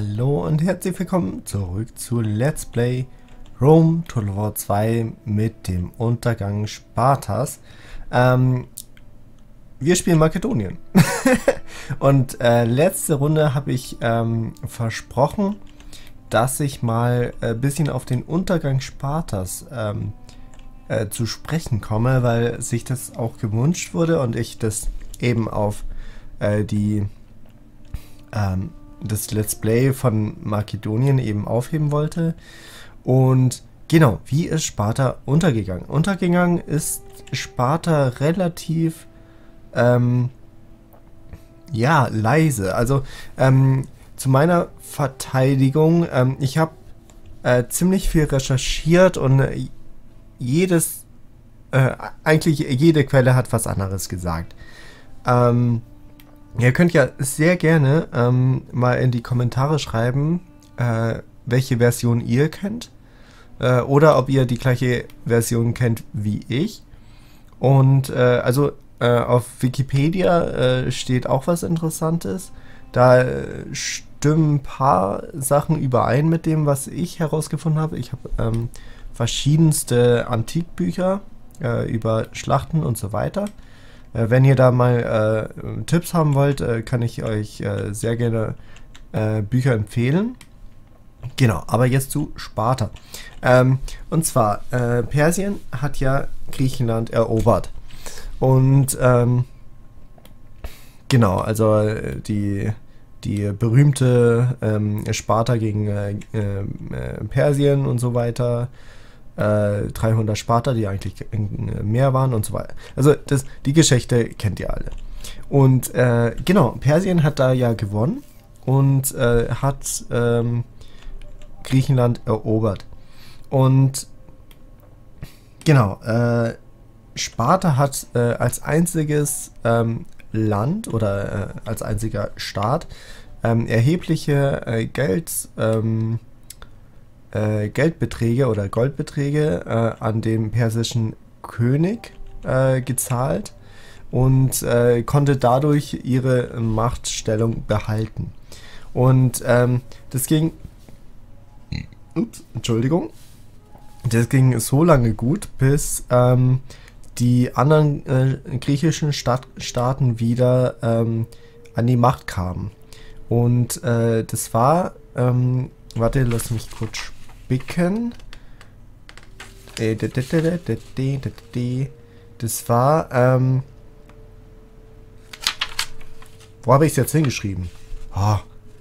Hallo und herzlich willkommen zurück zu Let's Play Rome Total War 2 mit dem Untergang Spartas. Wir spielen Makedonien. Und letzte Runde habe ich versprochen, dass ich mal ein bisschen auf den Untergang Spartas zu sprechen komme, weil sich das auch gewünscht wurde und ich das eben auf das Let's Play von Makedonien eben aufheben wollte. Und genau, wie ist Sparta untergegangen? Untergegangen ist Sparta relativ ja, leise. Also zu meiner Verteidigung, ich habe ziemlich viel recherchiert und eigentlich jede Quelle hat was anderes gesagt. Ihr könnt ja sehr gerne mal in die Kommentare schreiben, welche Version ihr kennt. Oder ob ihr die gleiche Version kennt wie ich. Und auf Wikipedia steht auch was Interessantes. Da stimmen ein paar Sachen überein mit dem, was ich herausgefunden habe. Ich habe verschiedenste Antikbücher über Schlachten und so weiter. Wenn ihr da mal Tipps haben wollt, kann ich euch sehr gerne Bücher empfehlen. Genau, aber jetzt zu Sparta. Und zwar, Persien hat ja Griechenland erobert. Und genau, also die berühmte Sparta gegen Persien und so weiter. 300 Sparta, die eigentlich mehr waren und so weiter. Also die Geschichte kennt ihr alle. Und genau, Persien hat da ja gewonnen und hat Griechenland erobert. Und genau, Sparta hat als einziges Land oder als einziger Staat erhebliche Geldbeträge oder Goldbeträge an den persischen König gezahlt und konnte dadurch ihre Machtstellung behalten. Und das ging so lange gut, bis die anderen griechischen Staaten wieder an die Macht kamen. Und das war, warte, lass mich kurz spicken. Das war, wo habe ich es jetzt hingeschrieben? Oh.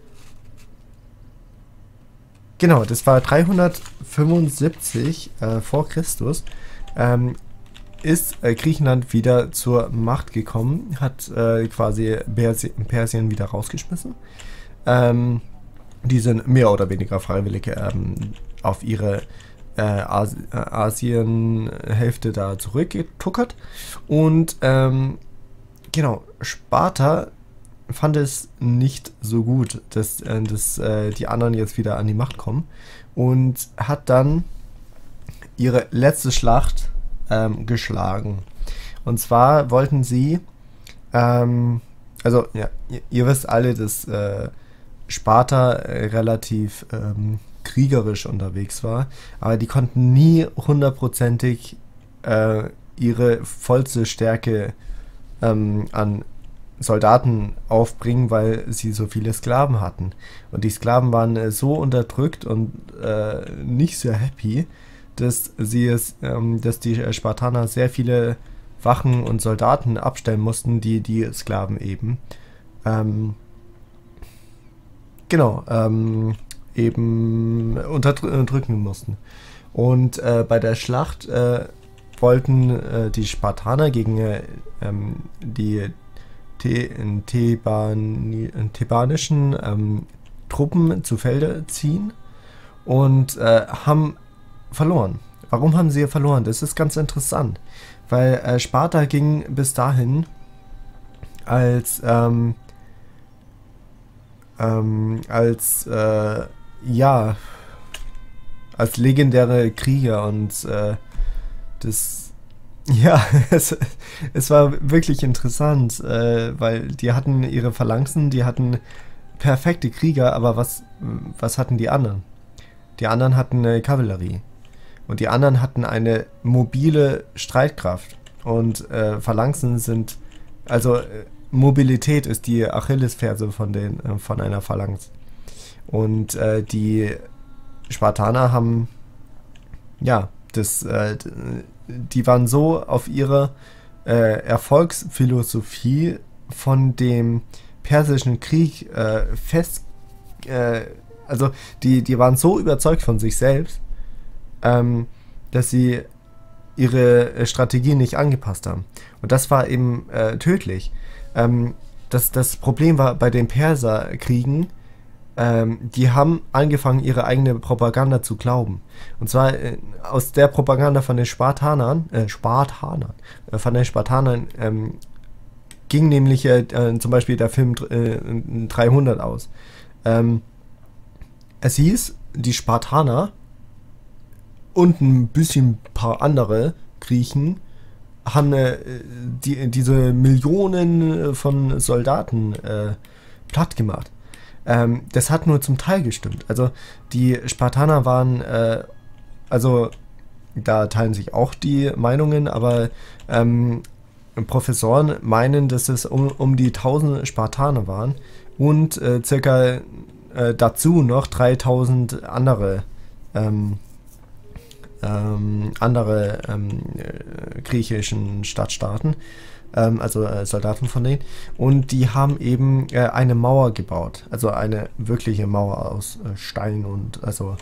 Genau, das war 375 vor Christus. Ist Griechenland wieder zur Macht gekommen, hat quasi Persien wieder rausgeschmissen. Die sind mehr oder weniger freiwillig auf ihre Asienhälfte da zurückgetuckert. Und genau, Sparta fand es nicht so gut, dass die anderen jetzt wieder an die Macht kommen und hat dann ihre letzte Schlacht geschlagen. Und zwar wollten sie, also ja, ihr wisst alle, dass Sparta relativ kriegerisch unterwegs war, aber die konnten nie hundertprozentig ihre vollste Stärke an Soldaten aufbringen, weil sie so viele Sklaven hatten. Und die Sklaven waren so unterdrückt und nicht sehr happy, dass die Spartaner sehr viele Wachen und Soldaten abstellen mussten, die Sklaven eben eben unterdrücken mussten. Und bei der Schlacht wollten die Spartaner gegen die thebanischen Truppen zu Felde ziehen und haben verloren. Warum haben sie verloren? Das ist ganz interessant, weil Sparta ging bis dahin als legendäre Krieger und es war wirklich interessant, weil die hatten ihre Phalanxen, die hatten perfekte Krieger, aber was hatten die anderen? Die anderen hatten eine Kavallerie. Und die anderen hatten eine mobile Streitkraft. Und Phalanxen sind, also Mobilität ist die Achillesferse von einer Phalanx. Und die Spartaner haben, ja, die waren so auf ihre Erfolgsphilosophie von dem Persischen Krieg also die waren so überzeugt von sich selbst, dass sie ihre Strategie nicht angepasst haben. Und das war eben tödlich. Das Problem war bei den Perserkriegen, die haben angefangen, ihre eigene Propaganda zu glauben. Und zwar aus der Propaganda von den Spartanern, ging nämlich zum Beispiel der Film 300 aus. Es hieß, die Spartaner und ein paar andere Griechen haben diese Millionen von Soldaten platt gemacht. Das hat nur zum Teil gestimmt. Also die Spartaner waren, also da teilen sich auch die Meinungen, aber Professoren meinen, dass es um die 1000 Spartaner waren und circa dazu noch 3000 andere griechischen Stadtstaaten, also Soldaten von denen, und die haben eben eine Mauer gebaut, also eine wirkliche Mauer aus Stein und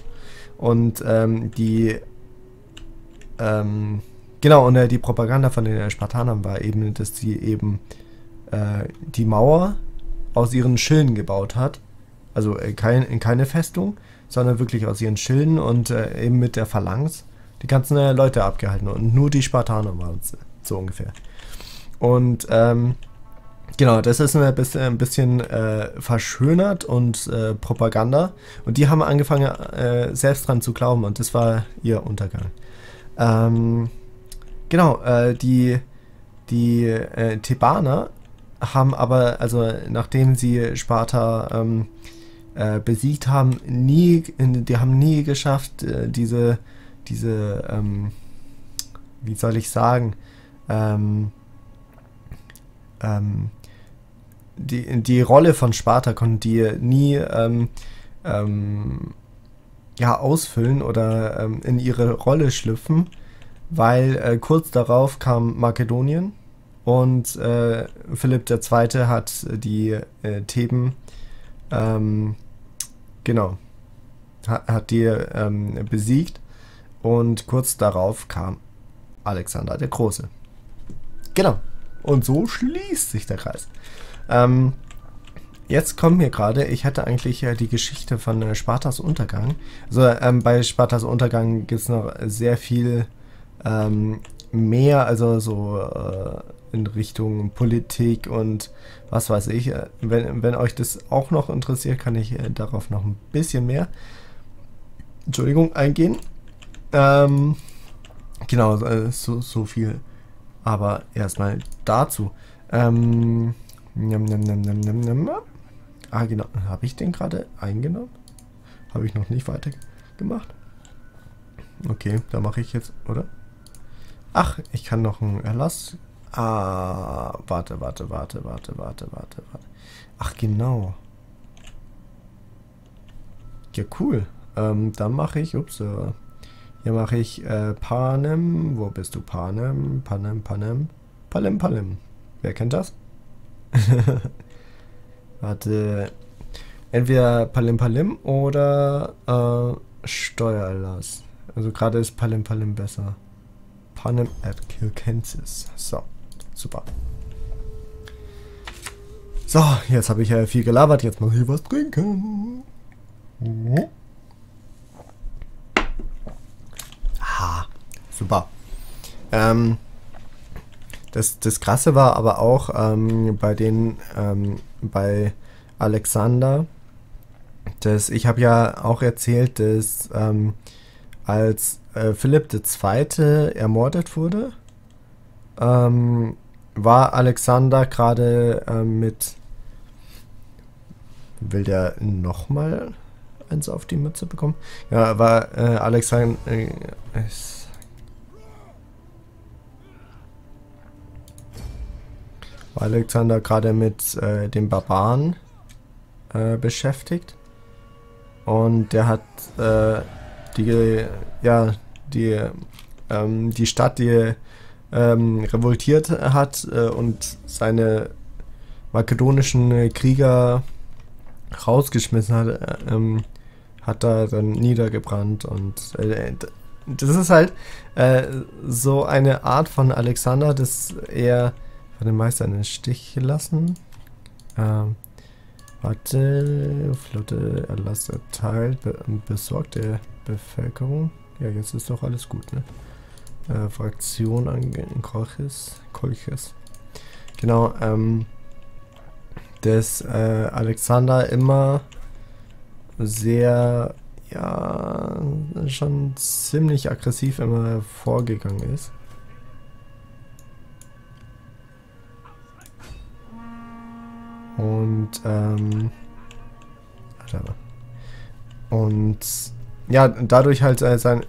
genau, und die Propaganda von den Spartanern war eben, dass sie eben die Mauer aus ihren Schilden gebaut hat, also keine Festung, sondern wirklich aus ihren Schilden und eben mit der Phalanx die ganzen Leute abgehalten, und nur die Spartaner waren es, so ungefähr. Und genau, das ist ein bisschen verschönert und Propaganda, und die haben angefangen selbst dran zu glauben, und das war ihr Untergang. Genau, die Thebaner haben aber, also nachdem sie Sparta besiegt haben, die haben nie geschafft, diese wie soll ich sagen, die Rolle von Sparta konnten die nie ausfüllen oder in ihre Rolle schlüpfen, weil kurz darauf kam Makedonien und Philipp II. Hat die Theben hat die besiegt, und kurz darauf kam Alexander der Große. Genau. Und so schließt sich der Kreis. Jetzt kommt mir gerade, ich hätte eigentlich die Geschichte von Spartas Untergang. Also bei Spartas Untergang gibt es noch sehr viel mehr, also so in Richtung Politik und was weiß ich. Wenn euch das auch noch interessiert, kann ich darauf noch ein bisschen mehr eingehen. Genau, so viel. Aber erstmal dazu. Genau. Habe ich den gerade eingenommen? Habe ich noch nicht weitergemacht? Okay, da mache ich jetzt, oder? Ach, ich kann noch einen Erlass. Warte. Ach, genau. Ja, cool. Dann mache ich, hier mache ich Panem. Wo bist du? Panem. Palim. Wer kennt das? Warte. Entweder Palim oder Steuererlass. Also gerade ist Palim besser. Panem at Kilkensis. So, super. So, jetzt habe ich ja viel gelabert. Jetzt muss ich was trinken. Super. Das Krasse war aber auch bei Alexander, ich habe ja auch erzählt, dass als Philipp II. Ermordet wurde, war Alexander gerade mit Will der nochmal eins auf die Mütze bekommen? Ja, war Alexander... war Alexander gerade mit den Barbaren beschäftigt. Und der hat die Stadt, die revoltiert hat und seine makedonischen Krieger rausgeschmissen hat, hat er dann niedergebrannt. Und das ist halt so eine Art von Alexander, dass er den Meister in den Stich gelassen. Warte, Flotte Erlass erteilt, besorgt der Bevölkerung. Ja, jetzt ist doch alles gut, ne? Fraktion an Kolchis. Genau, dass Alexander immer sehr, ja, schon ziemlich aggressiv immer vorgegangen ist. Und ja, dadurch halt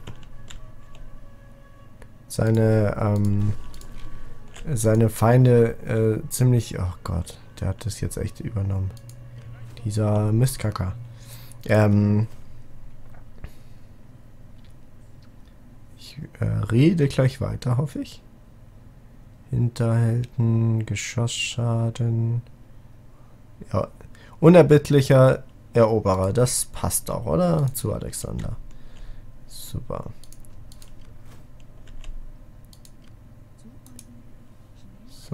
seine Feinde ziemlich, oh Gott, der hat das jetzt echt übernommen. Dieser Mistkacker. Ich rede gleich weiter, hoffe ich. Hinterhalten, Geschossschaden. Ja, unerbittlicher Eroberer, das passt auch, oder? Zu Alexander. Super. So.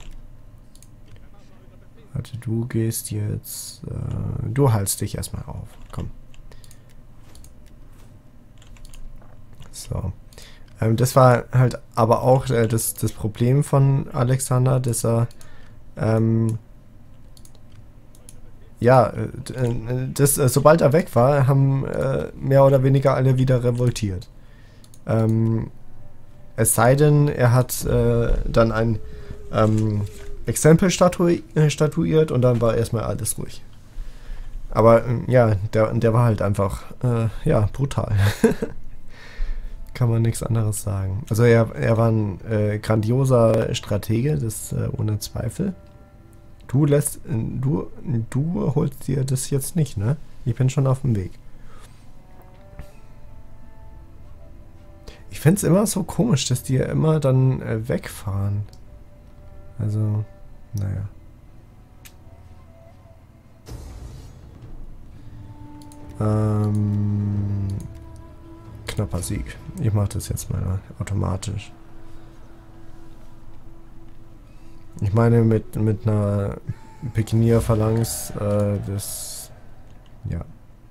Warte, du gehst jetzt... du haltst dich erstmal auf. Komm. So. Das war halt aber auch das Problem von Alexander, dass er... ja, sobald er weg war, haben mehr oder weniger alle wieder revoltiert. Es sei denn, er hat dann ein Exempel statuiert und dann war erstmal alles ruhig. Aber ja, der war halt einfach ja, brutal. Kann man nichts anderes sagen. Also er war ein grandioser Stratege, das ohne Zweifel. Du holst dir das jetzt nicht, ne? Ich bin schon auf dem Weg. Ich finde es immer so komisch, dass die immer dann wegfahren. Also, naja. Knapper Sieg. Ich mache das jetzt mal automatisch. Ich meine mit einer Pikinier-Phalanx, das... Ja.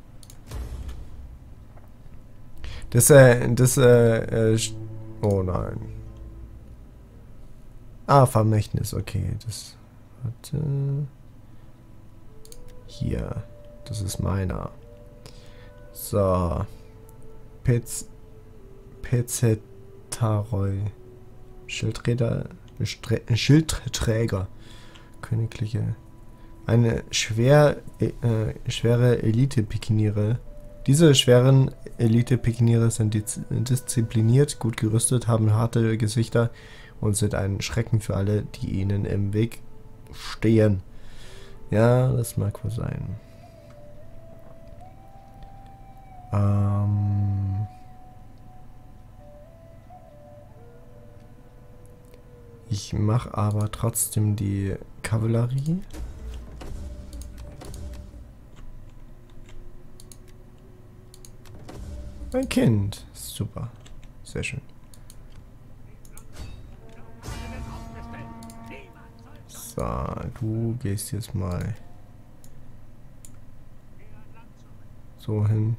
Oh nein. Ah, Vermächtnis, okay. Das... Warte... Hier. Das ist meiner. So. Pezetaroy. Schildträger. Königliche. Eine schwere Elite-Pikiniere. Diese schweren Elite-Pikiniere sind diszipliniert, gut gerüstet, haben harte Gesichter und sind ein Schrecken für alle, die ihnen im Weg stehen. Ja, das mag wohl sein. Ich mache aber trotzdem die Kavallerie. Mein Kind. Super. Sehr schön. So, du gehst jetzt mal so hin.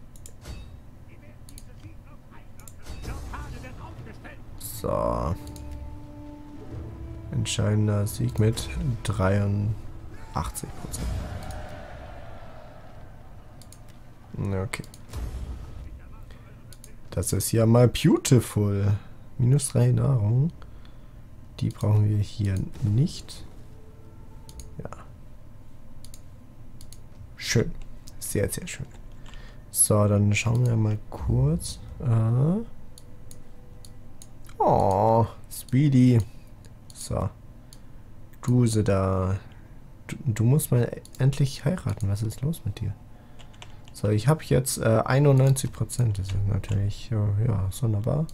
So. Entscheidender Sieg mit 83%. Okay. Das ist ja mal beautiful. -3 Nahrung. Die brauchen wir hier nicht. Ja. Schön. Sehr, sehr schön. So, dann schauen wir mal kurz. Oh, Speedy. So. Duse da. Du musst mal endlich heiraten. Was ist los mit dir? So, ich habe jetzt 91%. Das ist natürlich, ja, sonderbar.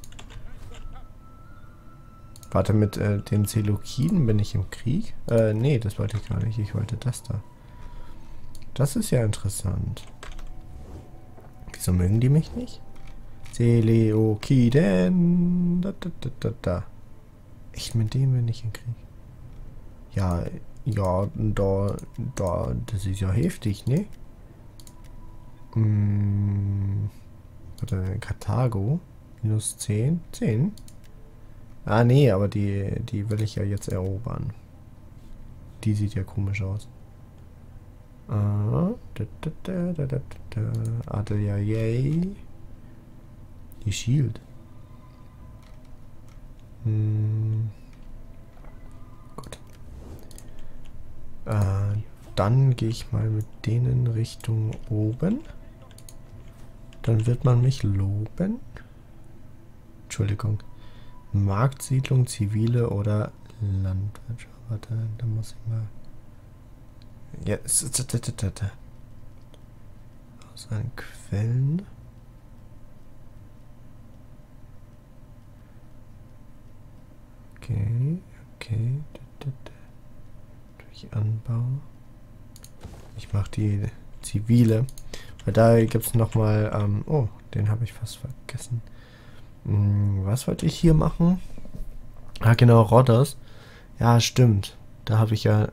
Warte, mit den Seleukiden bin ich im Krieg? Nee, das wollte ich gar nicht. Ich wollte das da. Das ist ja interessant. Wieso mögen die mich nicht? Seleukiden. Da. Echt, mit dem bin ich im Krieg. Ja, das ist ja heftig, ne? Warte, Karthago. Minus 10. 10? Ah, nee, aber die will ich ja jetzt erobern. Die sieht ja komisch aus. Artillerie. Die Shield. Gut. Dann gehe ich mal mit denen Richtung oben. Dann wird man mich loben. Entschuldigung. Marktsiedlung, zivile oder Landwirtschaft. Warte, da muss ich mal. Ja, aus seinen Quellen. Okay. Durch Anbau. Ich mache die zivile. Weil da gibt es nochmal. Oh, den habe ich fast vergessen. Was wollte ich hier machen? Ah, genau, Rhodos. Ja, stimmt. Da habe ich ja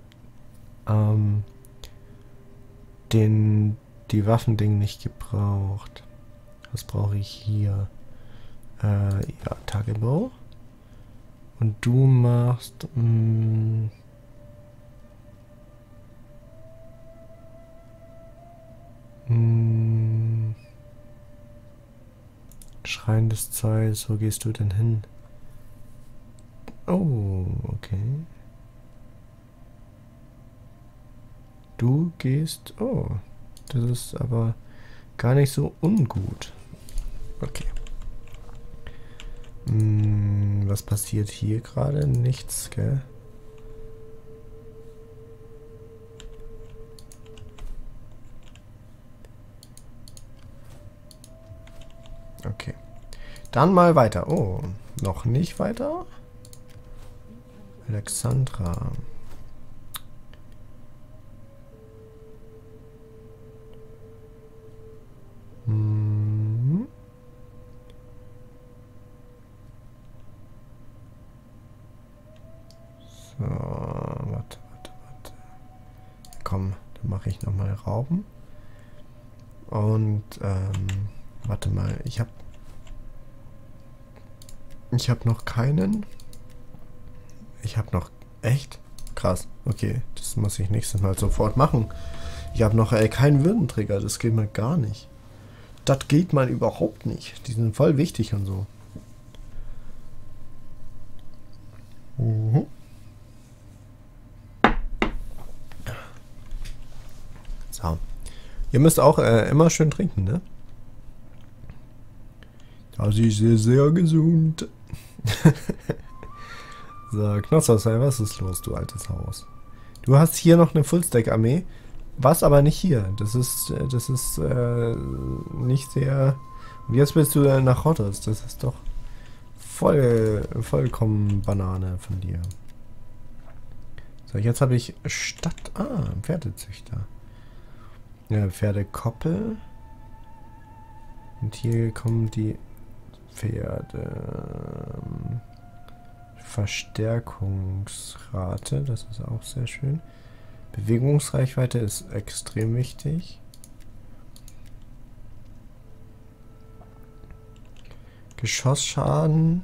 die Waffending nicht gebraucht. Was brauche ich hier? Ja, Tagebau. Und du machst Schrein des Zeus. Wo gehst du denn hin? Oh, okay. Du gehst... Oh, das ist aber gar nicht so ungut. Okay. Was passiert hier gerade? Nichts, gell? Okay. Dann mal weiter. Oh, noch nicht weiter? Alexandra. So, warte. Komm, dann mache ich nochmal Rauben. Und, warte mal, ich habe noch keinen. Ich habe noch... Echt? Krass. Okay, das muss ich nächstes Mal sofort machen. Ich habe noch keinen Würdenträger. Das geht mal gar nicht. Das geht mal überhaupt nicht. Die sind voll wichtig und so. So. Ihr müsst auch immer schön trinken, ne? Das ist sehr, sehr gesund. So, Knossos, was ist los, du altes Haus? Du hast hier noch eine Fullstack-Armee. Was aber nicht hier. Das ist nicht sehr... Und jetzt bist du nach Rhodos. Das ist doch vollkommen Banane von dir. So, jetzt habe ich Stadt... Ah, Pferdezüchter. Ja, Pferdekoppel. Und hier kommen die Pferde... Verstärkungsrate, das ist auch sehr schön. Bewegungsreichweite ist extrem wichtig. Geschossschaden.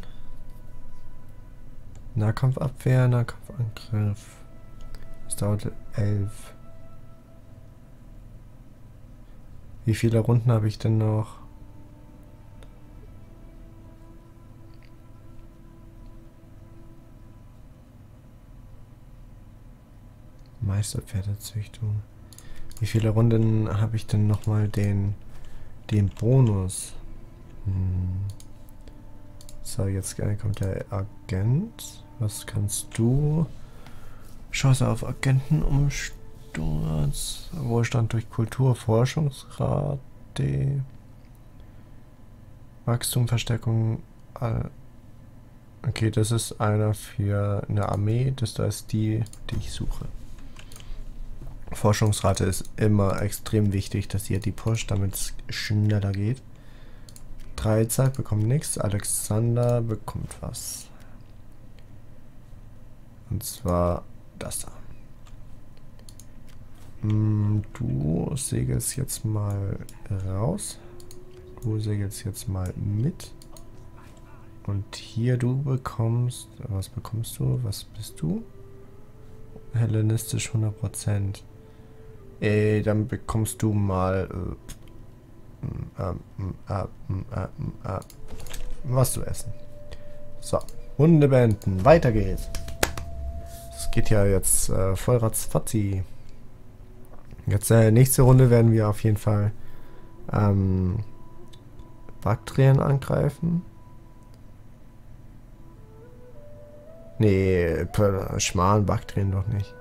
Nahkampfabwehr, Nahkampfangriff. Das dauert 11. Wie viele Runden habe ich denn noch? Meisterpferdezüchtung. Wie viele Runden habe ich denn nochmal den Bonus? So, jetzt kommt der Agent. Was kannst du? Chance auf Agentenumsturz. Wohlstand durch Kulturforschungsrate. Wachstum, Verstärkung. Okay, das ist einer für eine Armee. Das da ist die ich suche. Forschungsrate ist immer extrem wichtig, dass ihr die pusht, damit es schneller geht. Dreizeit bekommt nichts. Alexander bekommt was. Und zwar das da. Du segelst jetzt mal raus. Du segelst jetzt mal mit. Und hier du bekommst... Was bekommst du? Was bist du? Hellenistisch 100%. Dann bekommst du mal... was zu essen. So, Runde beenden. Weiter geht's. Es geht ja jetzt voll ratzfatzi. Jetzt nächste Runde werden wir auf jeden Fall Baktrien angreifen. Nee, Schmarrn, Baktrien doch nicht.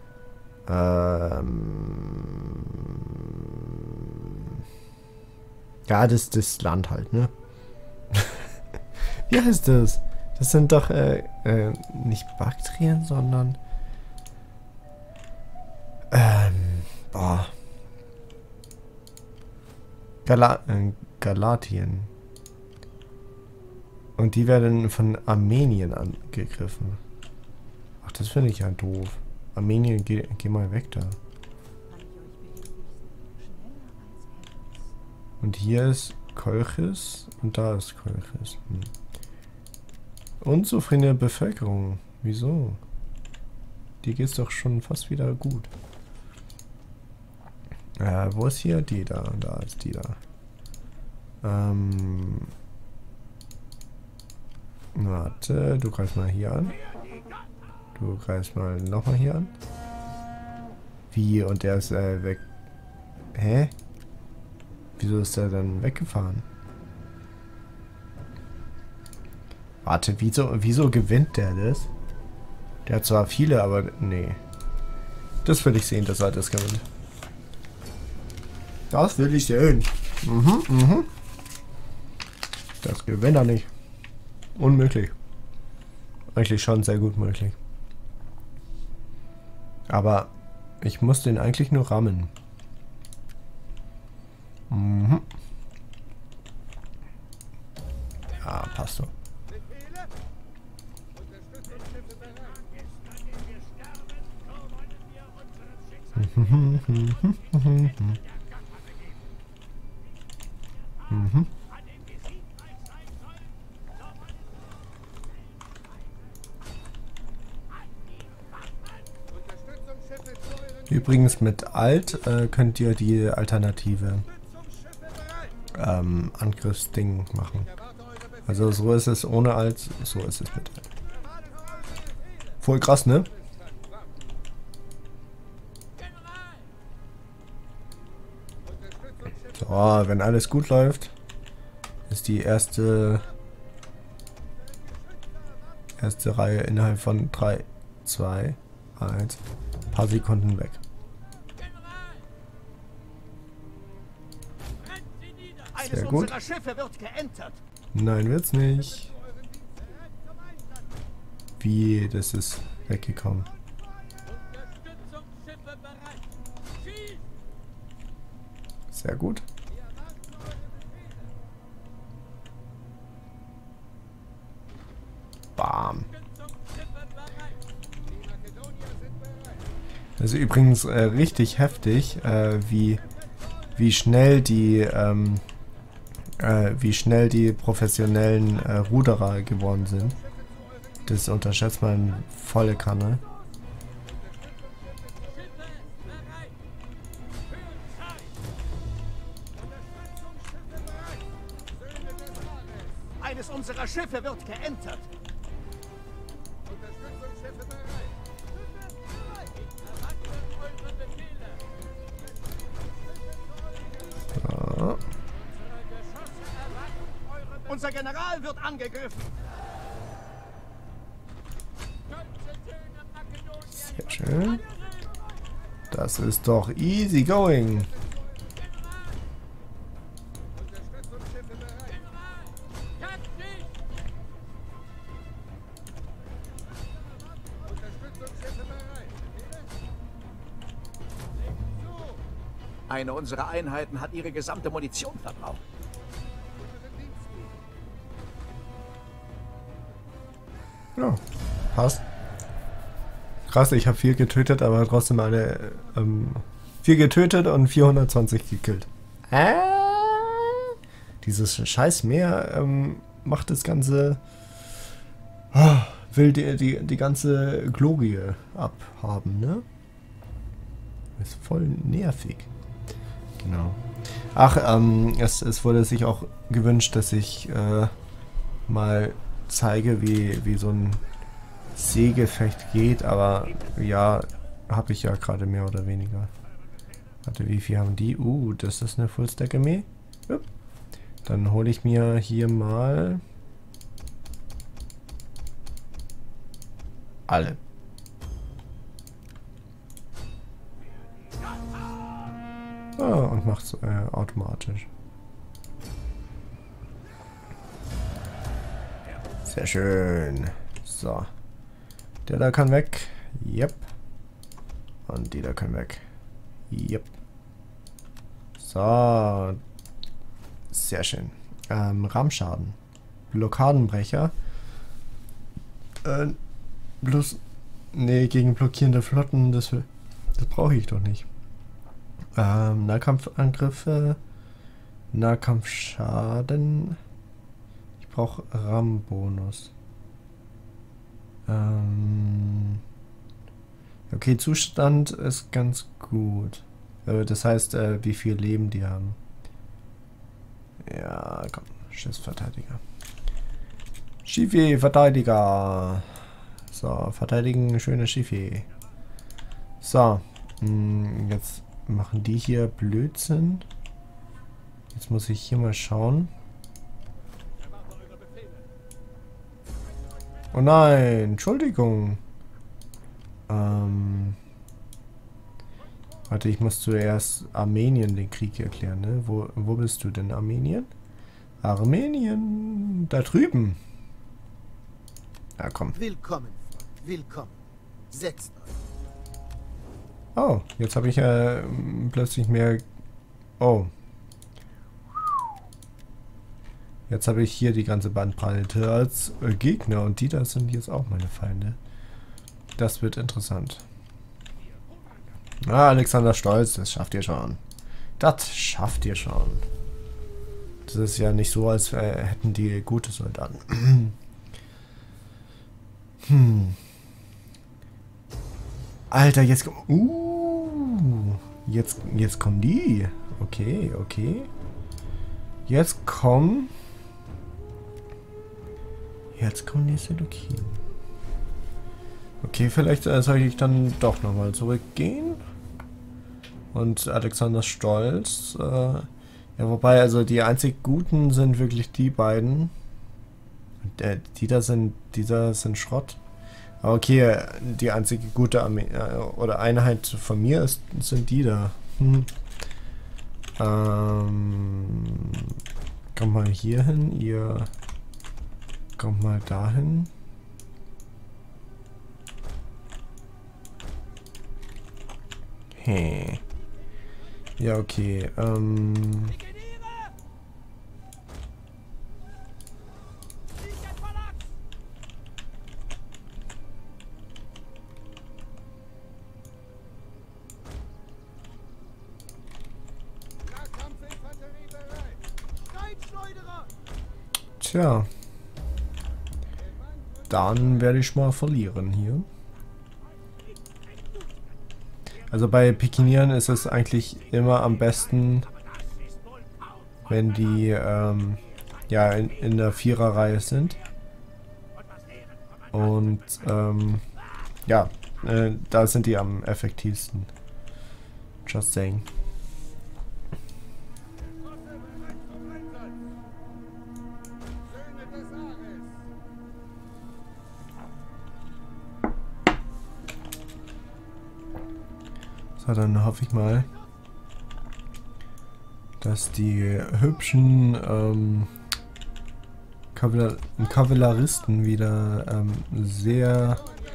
Ja, das Land halt, ne? Wie heißt das? Das sind doch nicht Baktrien, sondern boah. Galatien. Und die werden von Armenien angegriffen. Ach, das finde ich ja doof. Armenien, geh mal weg da. Und hier ist Kolchis und da ist Kolchis. Unzufriedene Bevölkerung. Wieso? Die geht's doch schon fast wieder gut. Wo ist hier die da? Da ist die da. Warte, du greifst mal hier an. Du greifst mal nochmal hier an. Wie? Und der ist weg. Hä? Wieso ist der dann weggefahren? Warte, wieso gewinnt der das? Der hat zwar viele, aber nee. Das will ich sehen, dass er das gewinnt. Das will ich sehen. Das gewinnt er nicht. Unmöglich. Eigentlich schon sehr gut möglich. Aber ich muss den eigentlich nur rammen. Ja, passt so. Übrigens mit Alt könnt ihr die alternative Angriffsding machen. Also so ist es ohne Alt, so ist es mit Alt. Voll krass, ne? So, wenn alles gut läuft, ist die erste Reihe innerhalb von 3, 2, 1, paar Sekunden weg. Sehr gut. Nein, wird's nicht. Wie, das ist weggekommen. Sehr gut. Bam. Das ist übrigens richtig heftig, wie schnell die professionellen Ruderer geworden sind. Das unterschätzt man volle Kanne. Eines unserer Schiffe wird geentert. Unser General wird angegriffen. Sehr schön. Das ist doch easy going. Eine unserer Einheiten hat ihre gesamte Munition verbraucht. Ja, passt. Krass, ich habe 4 getötet, aber trotzdem alle 4 getötet und 420 gekillt. Dieses scheiß Meer macht das Ganze... will die ganze Glorie abhaben, ne? Ist voll nervig. Genau. Ach, es wurde sich auch gewünscht, dass ich mal zeige, wie so ein Seegefecht geht, aber ja, habe ich ja gerade mehr oder weniger. Warte, wie viel haben die? Das ist eine Full-Stack-Armee. Dann hole ich mir hier mal alle. Und macht es automatisch. Sehr schön. So. Der da kann weg. Yep. Und die da können weg. Yep. So. Sehr schön. Rammschaden. Blockadenbrecher. Bloß. Nee, gegen blockierende Flotten, das brauche ich doch nicht. Nahkampfangriffe. Nahkampfschaden. Ich brauche RAM-Bonus. Okay, Zustand ist ganz gut. Das heißt, wie viel Leben die haben. Ja, komm. Schiffsverteidiger. Schiffe, Verteidiger. So, verteidigen schöne Schiffe. So. Jetzt machen die hier Blödsinn. Jetzt muss ich hier mal schauen. Oh nein, Entschuldigung. Warte, ich muss zuerst Armenien den Krieg erklären, ne? Wo bist du denn, Armenien? Armenien, da drüben. Ja, komm. Willkommen, willkommen. Setzt euch. Oh, jetzt habe ich plötzlich mehr... Oh. Jetzt habe ich hier die ganze Bandbreite als Gegner und die da sind jetzt auch meine Feinde. Das wird interessant. Ah, Alexander Stolz, das schafft ihr schon. Das schafft ihr schon. Das ist ja nicht so, als hätten die gute Soldaten. Alter, jetzt kommen... jetzt kommen die. Okay, okay. Jetzt kommen die Selukiden. Okay, vielleicht soll ich dann doch nochmal zurückgehen. Und Alexander Stolz. Ja, wobei, also die einzig Guten sind wirklich die beiden. Die da sind Schrott. Aber okay, die einzige gute Armee oder Einheit von mir sind die da. Kommt mal hier hin, ihr kommt mal dahin. Hey. Ja, okay. Tja. Dann werde ich mal verlieren hier. Also bei Pikinieren ist es eigentlich immer am besten, wenn die ja in der Viererreihe sind. Und ja, da sind die am effektivsten. Just saying. So, dann hoffe ich mal, dass die hübschen Kavalleristen wieder sehr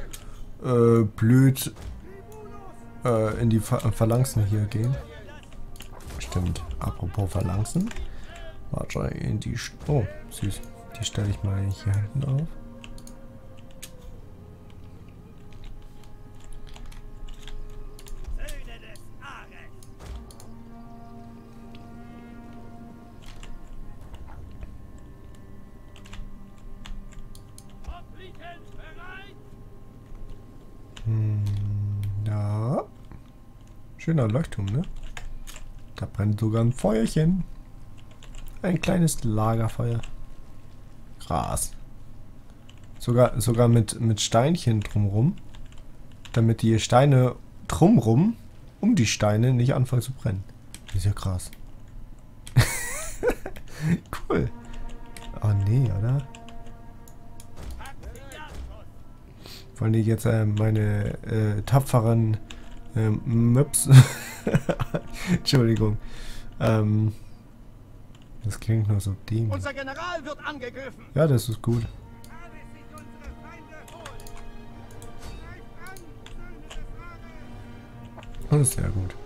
blöd in die Phalanxen hier gehen. Stimmt. Apropos Phalanxen. Warte, in die... Oh, süß. Die stelle ich mal hier hinten auf. Ja. Schöner Leuchtturm, ne? Da brennt sogar ein Feuerchen. Ein kleines Lagerfeuer. Krass. Sogar mit Steinchen drumrum. Damit die Steine drumrum, um die Steine, nicht anfangen zu brennen. Das ist ja krass. Cool. Oh nee, oder? Wollen die jetzt meine tapferen Möps... Entschuldigung. Das klingt nur so dämlich. Unser General wird angegriffen. Ja, das ist gut. Das ist sehr gut.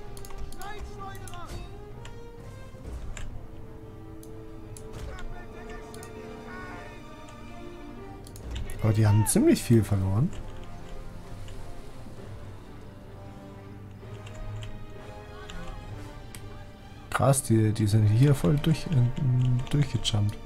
Aber die haben ziemlich viel verloren. Krass, die sind hier voll durchgejumpt.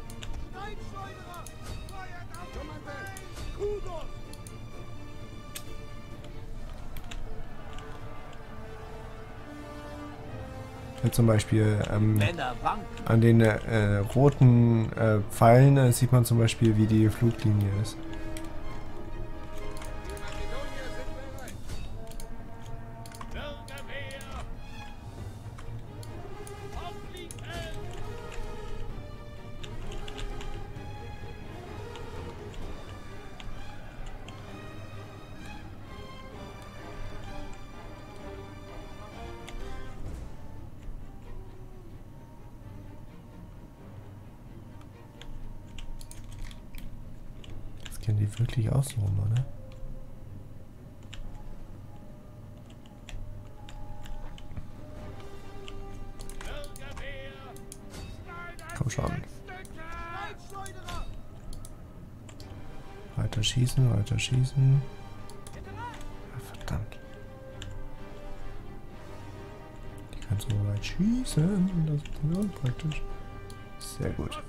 Hier zum Beispiel an den roten Pfeilen sieht man zum Beispiel, wie die Fluglinie ist. Kennen die wirklich außen rum, oder? Komm schon. Weiter schießen, weiter schießen. Ja, verdammt. Die kann so weit schießen. Das ist nur unpraktisch. Sehr gut.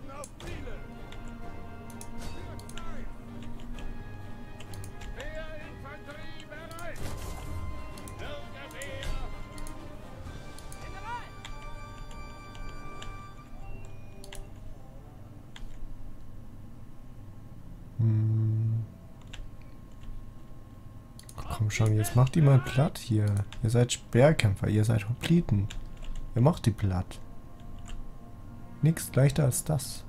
Komm schon, jetzt macht die mal platt hier. Ihr seid Speerkämpfer, ihr seid Hopliten. Ihr macht die platt. Nichts leichter als das.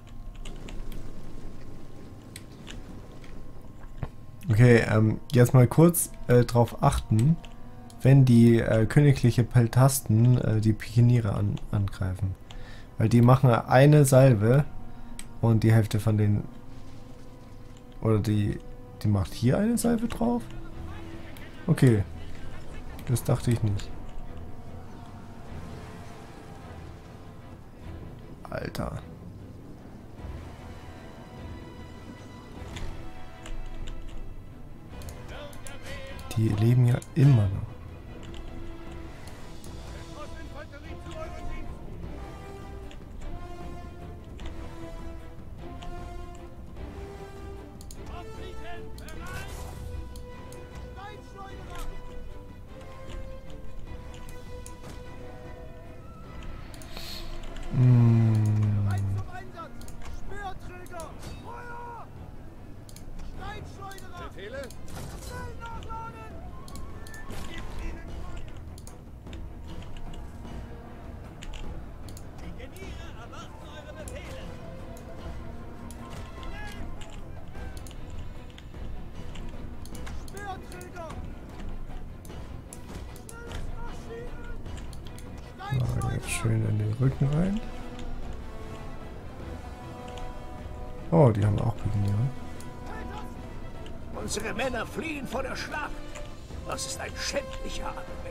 Okay, jetzt mal kurz drauf achten, wenn die königliche Peltasten die Pikeniere angreifen. Weil die machen eine Salve und die Hälfte von den... Oder die macht hier eine Salve drauf? Okay. Das dachte ich nicht. Alter. Die leben ja immer noch. schön in den Rücken rein. Oh, die haben auch Pikiniere. Unsere Männer fliehen vor der Schlacht. Das ist ein schändlicher Anblick.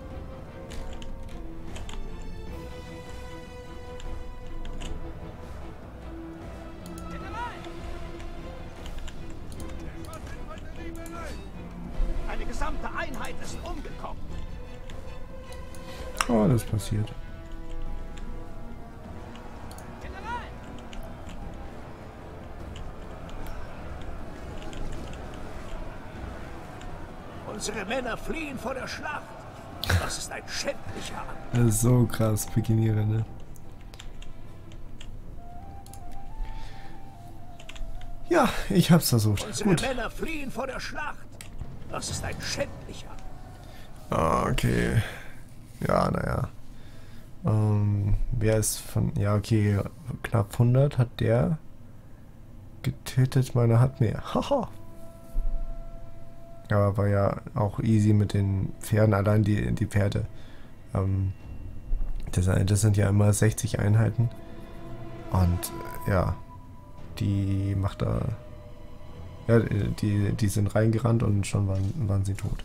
Eine gesamte Einheit ist umgekommen. Oh, das passiert. Unsere Männer fliehen vor der Schlacht. Das ist ein schändlicher Anblick. Das ist so krass, Pikiniere, ne? Ja, ich hab's versucht. Unsere Gut. Männer fliehen vor der Schlacht. Das ist ein schändlicher. Ah, okay. Ja, naja. Wer ist von... Ja, okay, knapp 100 hat der getötet. Meiner hat mehr. Haha. Aber war ja auch easy mit den Pferden. Allein die Pferde. Das sind ja immer 60 Einheiten. Und ja, die macht da... Ja, die sind reingerannt und schon waren sie tot.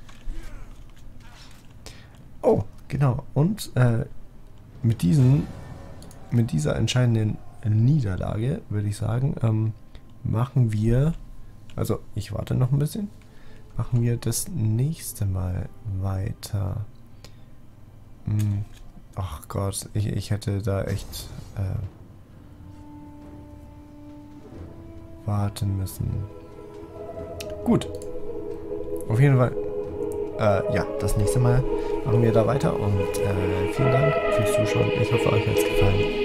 Oh, genau. Und mit dieser entscheidenden Niederlage, würde ich sagen, machen wir... Also, ich warte noch ein bisschen. Machen wir das nächste Mal weiter. Ach Gott, ich hätte da echt warten müssen. Gut. Auf jeden Fall. Ja, das nächste Mal machen wir da weiter und vielen Dank fürs Zuschauen. Ich hoffe, euch hat es gefallen.